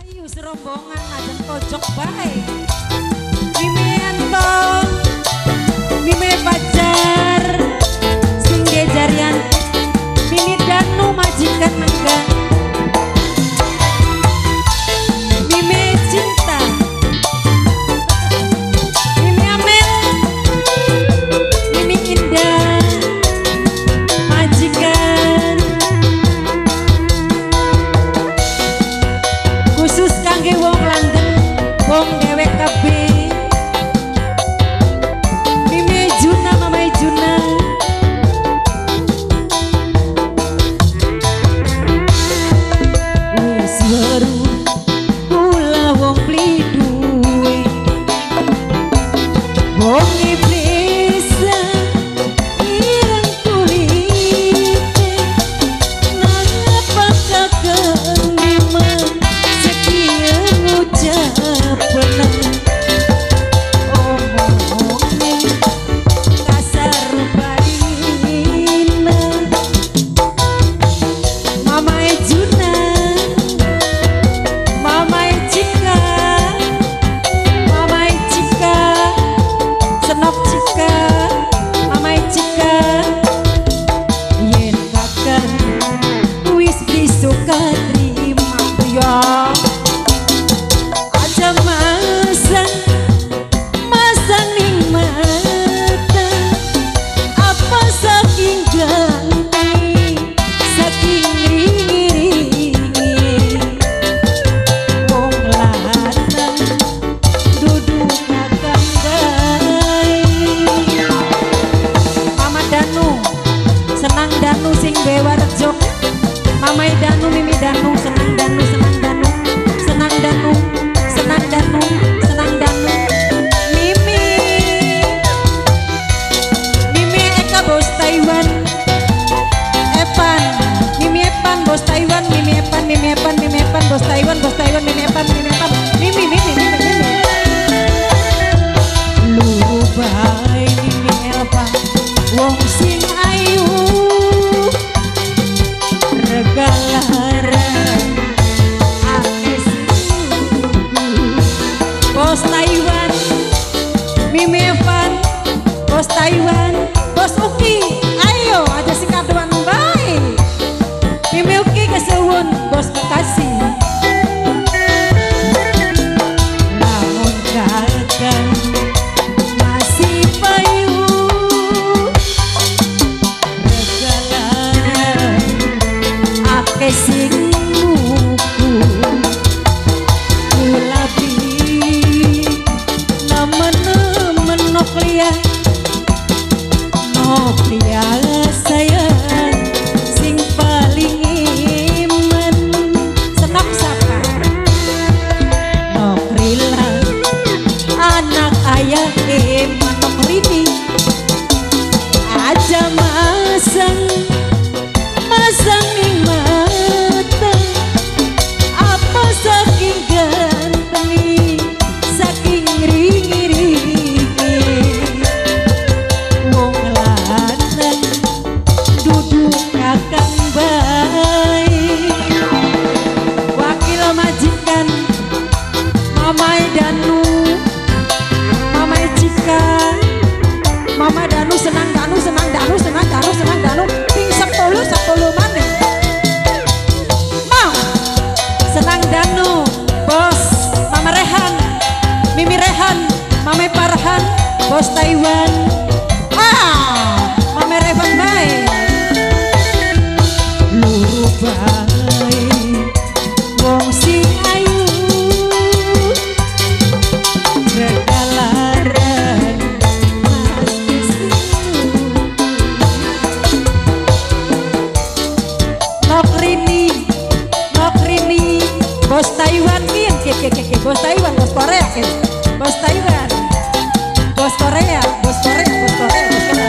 Ayo serombongan aja pojok baik. Mimi Anton, Mimi Pacar, Singge Jarian, Mimi Danu majikan mangga, Mimi Cinta, Mimi Amel, Mimi Indah, majikan. Khusus kangge wong langgeng, wong dewek kabeh. Mimi Juna, Mama Juna. Wis weru kula wong pliduwe. Wong iblis ireng kulite. Napa kakendima sekian ucapan omongin kasar baina. Mama Juna, Mama Cika, Mama Cika, Senok Cika, Mama Cika. Yen kakak wis bisa terima ya. Aja masang ning mata. Apa saking ganteng, saking ringi-ringi. Wong lanang duduk kakang baik. Mama Danu, senang Danu sing Bewarejo. Mama Danu, Mimi Danu, senang Danu, senang Danu, senang Danu, senang Danu, senang Danu. Mimi, Mimi Eka bos Taiwan, Epan, Mimi Epan bos Taiwan, Mimi Epan, Mimi Epan, Mimi Epan bos Taiwan, bos Taiwan, Mimi Epan, Mimi Epan, Mimi, Mimi, Mimi, Mimi. Luru bae Mimi Elpa, wong sing ayu. Regalaran ake suku. Bos Taiwan, Mimi Evan, bos Taiwan, bos Uki, ayo aja si kaduan baik. Mimi Uki kesuwun, bos Bekasi. Namun kakang masih payu. Regalaran ake sing nuku. Kulabi nemen-nemen Noklia, Noklia sayang sing paling iman. Senok sapa Nokrila, anak ayah iman. Nokrini aja masang ning mata. Apa saking ganteng, saking ringi-ringi. Wong lanang duduk kakang baik. Wakil majikan Mama Danu, Mama Cika, Mama Danu, senang Danu, senang Danu, senang Danu, senang Danu. Ping 10 maneh. Mau senang Danu, bos Mama Rehan, Mimi Rehan, Mama Parhan, bos Taiwan. Mama Rehan baik. Luru baik, wong sing ayu. Regalaran ake suku. Nokrini, Nokrini, bos Taiwan nih, bos Taiwan, bos Korea, bos Taiwan, bos Korea, bos Korea, bos Korea, bos Korea.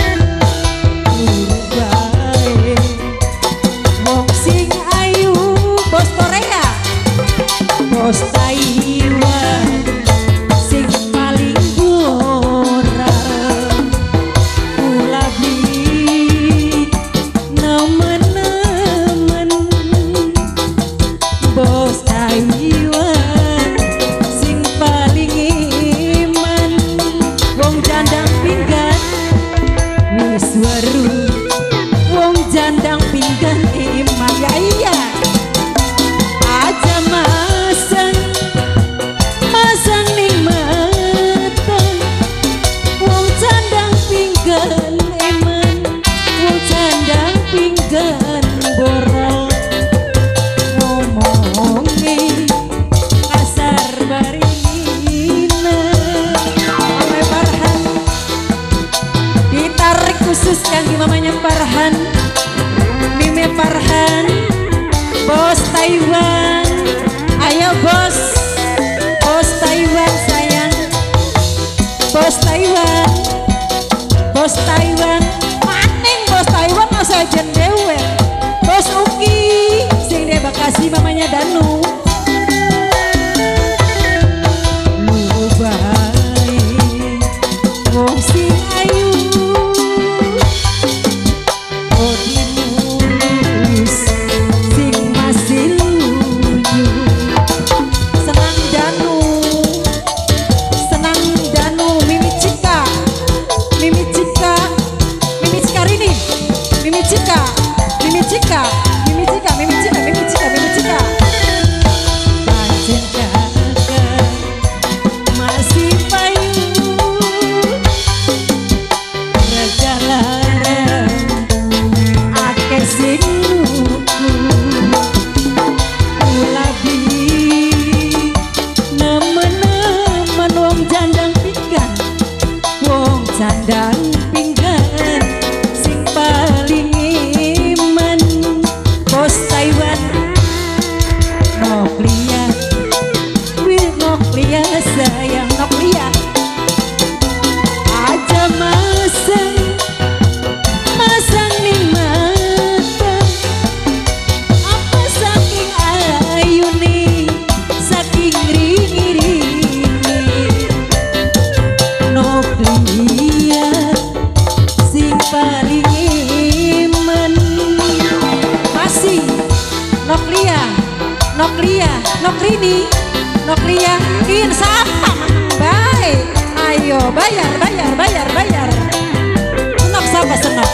Bae, wong sing ayu, bos Korea, bos Taiwan, sing paling gorang. Kulabi nemen-nemen bos Taiwan. Bos Taiwan maning bos Taiwan masa jen dewe. Bos Uki sing de Bekasi mamanya Danu. Lu bae wong sing ayu odinus sing masih luyu. Senang Danu Mimi Cika Rini Mimi Cika Pancen kakak masih payu raja larang ake sing luku ulabi nemen-nemen wong jandang pinggan sing paling iman. Bos Taiwan Noklia Will Noklia sayang Noklia aja masang ning mata apa saking ayune saking ringi-ringi. Noklia sing paling iman. Masih Noklia in sama baik. Ayo bayar senok sama senok.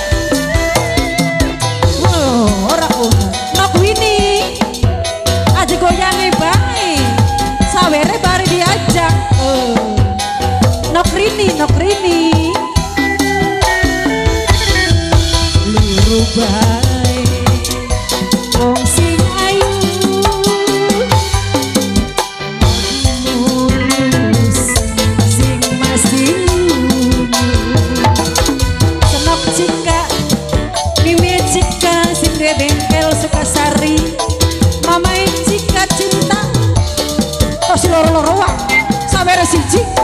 Wow ora Nok Winnie aja goyange baik sawere bare diajak. Nok Rini luru bae wong sing ayu mulus sing masih luyu. Senok Cika Mimi Cika sing duwe bengkel Sukasari. Mamae Cika cinta tos loro-loroan sawere siji